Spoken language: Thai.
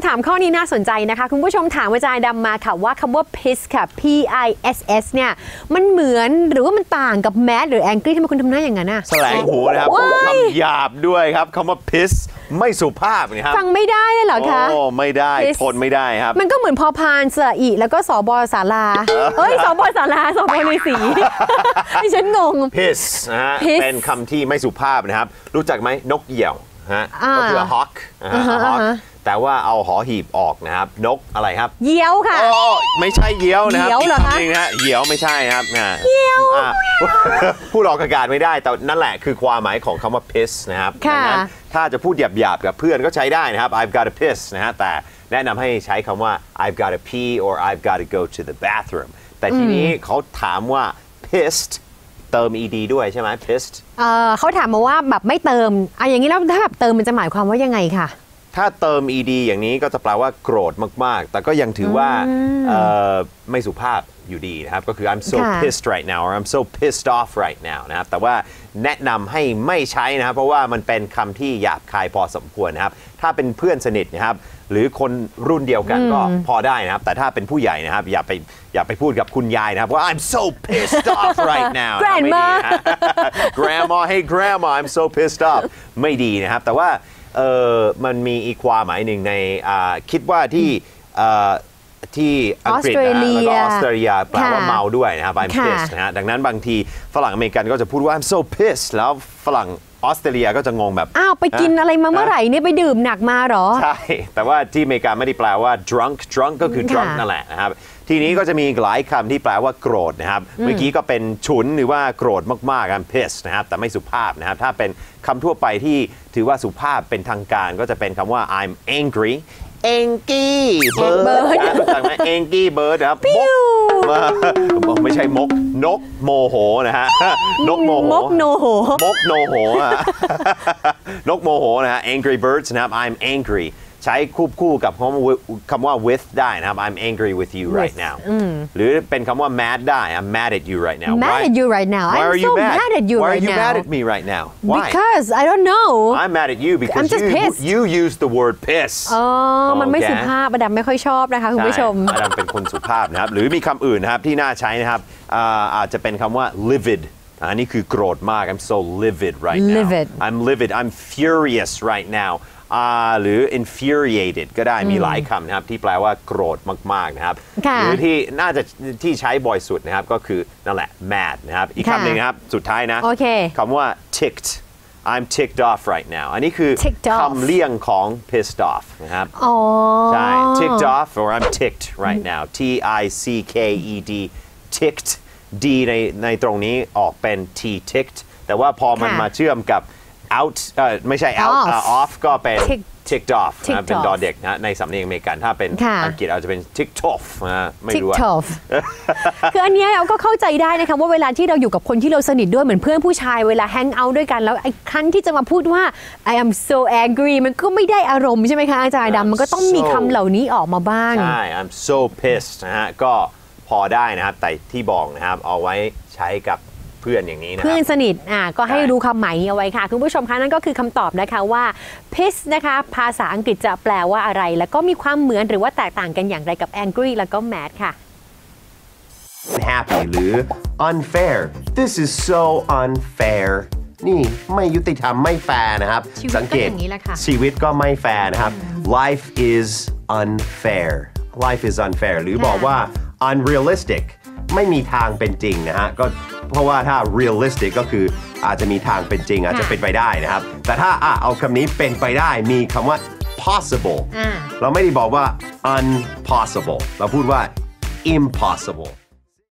ถามข้อนี้น่าสนใจนะคะคุณผู้ชมถามอาจารย์ดำมาค่ะว่าคำว่า piss ค่ะ P-I-S-S เนี่ยมันเหมือนหรือว่ามันต่างกับ mad หรือ angry ทำไมคุณทำหน้าอย่างนั้นอ่ะแสลงหูนะครับพูดคำหยาบด้วยครับคำว่า piss ไม่สุภาพนะครับฟังไม่ได้เลยเหรอคะโอ้ไม่ได้ทนไม่ได้ครับมันก็เหมือนพอพานสระอีแล้วก็สบศาลาเฮ้ยสบศาลาสบฤาษีที่ฉันงง piss นะฮะเป็นคำที่ไม่สุภาพนะครับรู้จักไหมนกเหยี่ยวฮะก็คือ hawk แต่ว่าเอาหอหีบออกนะครับนกอะไรครับเหยี่ยวค่ะไม่ใช่เหยี่ยวนะครับอีกคำนึงนะเหยี่ยวไม่ใช่ครับเหยี่ยวพูดออกอากาศไม่ได้แต่นั่นแหละคือความหมายของคำว่า piss นะครับดังนั้นถ้าจะพูดหยาบๆกับเพื่อนก็ใช้ได้นะครับ I've got a piss นะฮะแต่แนะนำให้ใช้คำว่า I've got to pee or I've got to go to the bathroom แต่ทีนี้เขาถามว่า pissed เติม ed ด้วยใช่ไหม pissed เขาถามมาว่าแบบไม่เติมอย่างนี้แล้วถ้าแบบเติมมันจะหมายความว่ายังไงค่ะถ้าเติม ed อย่างนี้ก็จะแปลว่าโกรธมากๆแต่ก็ยังถือว่าไม่สุภาพอยู่ดีนะครับก็คือ I'm so pissed right now or I'm so pissed off right now นะครับแต่ว่าแนะนำให้ไม่ใช้นะครับเพราะว่ามันเป็นคำที่หยาบคายพอสมควรนะครับถ้าเป็นเพื่อนสนิทนะครับหรือคนรุ่นเดียวกันก็พอได้นะครับแต่ถ้าเป็นผู้ใหญ่นะครับอย่าไปพูดกับคุณยายนะครับว่า I'm so pissed off right now grandma hey grandma I'm so pissed off ไม่ดีนะครับแต่ว่ามันมีอีกความหมายหนึ่งในคิดว่าที่อังกฤษแล้วก็ออสเตรเลียแปลว่าเมาด้วยนะครับ I'm pissed นะฮะดังนั้นบางทีฝรั่งอเมริกันก็จะพูดว่า I'm so pissed แล้วฝรั่งออสเตรเลียก็จะงงแบบอ้าวไปกินอะไรมาเมื่อไหร่เนี่ยไปดื่มหนักมาหรอใช่แต่ว่าที่อเมริกาไม่ได้แปลว่า drunk ก็คือ drunk นั่นแหละนะครับทีนี้ก็จะมีหลายคำที่แปลว่าโกรธนะครับเมื่อกี้ก็เป็นฉุนหรือว่าโกรธมากๆ I'm pissed นะครับแต่ไม่สุภาพนะครับถ้าเป็นคำทั่วไปที่ถือว่าสุภาพเป็นทางการก็จะเป็นคำว่า I'm angry Angry Bird รู้จักไหม Angry Bird ครับไม่ใช่นกโมโหนะฮะนกโมโหนกโนโหนกโมโหนะฮะ Angry Birds นะครับ I'm angry ใช้คู่กับคำว่า with ได้นะครับ I'm angry with you right now หรือเป็นคำว่า mad ได้ I'm mad at you right now mad at you right now I'm so mad at you right now Why are you mad at me right now Why Because I don't know I'm mad at you because you use the word piss มันไม่สุภาพอดัมไม่ค่อยชอบนะคะคุณผู้ชมอดัมเป็นคนสุภาพนะครับหรือมีคำอื่นนะครับที่น่าใช้นะครับอาจจะเป็นคำว่า livid อันนี้คือโกรธมาก I'm so livid right now I'm livid I'm furious right nowหรือ infuriated ก็ได้มีหลายคำนะครับที่แปลว่าโกรธมากๆนะครับหรือที่น่าจะที่ใช้บ่อยสุดนะครับก็คือนั่นแหละ mad นะครับอีกคำหนึ่งครับสุดท้ายนะคำว่า ticked I'm ticked off right now อันนี้คือคำเลี่ยงของ pissed off นะครับใช่ ticked off or I'm ticked right now T-I-C-K-E-D ticked D ในตรงนี้ออกเป็น T ticked แต่ว่าพอมันมาเชื่อมกับout ไม่ใช่ out off ก็เป็น ticked off เป็นดอเด็กนะในสำเนียงอเมริกันถ้าเป็นอังกฤษอาจจะเป็น ticked off ไม่รู้ ticked off คืออันนี้เราก็เข้าใจได้นะคะว่าเวลาที่เราอยู่กับคนที่เราสนิทด้วยเหมือนเพื่อนผู้ชายเวลา hang out ด้วยกันแล้วไอ้ครั้นที่จะมาพูดว่า I am so angry มันก็ไม่ได้อารมณ์ใช่ไหมคะอาจารย์ดำมันก็ต้องมีคำเหล่านี้ออกมาบ้างใช่ I'm so pissed นะฮะก็พอได้นะครับแต่ที่บอกนะครับเอาไว้ใช้กับเพื่อนอย่างนี้นะเพื่อนสนิทก็ให้รู้คำหมายเอาไว้ค่ะคุณผู้ชมคะนั่นก็คือคำตอบนะคะว่า piss นะคะภาษาอังกฤษจะแปลว่าอะไรแล้วก็มีความเหมือนหรือว่าแตกต่างกันอย่างไรกับ angry แล้วก็ mad ค่ะ happy หรือ unfair this is so unfair นี่ไม่ยุติธรรมไม่แฟร์นะครับสังเกตชีวิตก็ไม่แฟร์นะครับ life is unfair หรือบอกว่า unrealistic ไม่มีทางเป็นจริงนะฮะก็เพราะว่าถ้า realistic ก็คืออาจจะมีทางเป็นจริงอาจจะเป็นไปได้นะครับแต่ถ้าเอาคำนี้เป็นไปได้มีคำว่า possible เราไม่ได้บอกว่า unpossible เราพูดว่า impossible